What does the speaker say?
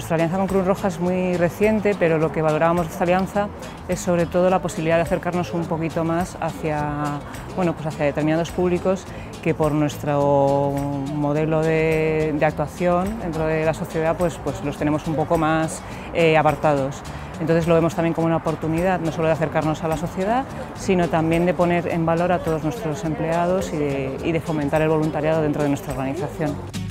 Nuestra alianza con Cruz Roja es muy reciente, pero lo que valorábamos de esta alianza es sobre todo la posibilidad de acercarnos un poquito más hacia, hacia determinados públicos que por nuestro modelo de actuación dentro de la sociedad pues los tenemos un poco más apartados. Entonces lo vemos también como una oportunidad no solo de acercarnos a la sociedad, sino también de poner en valor a todos nuestros empleados y de fomentar el voluntariado dentro de nuestra organización.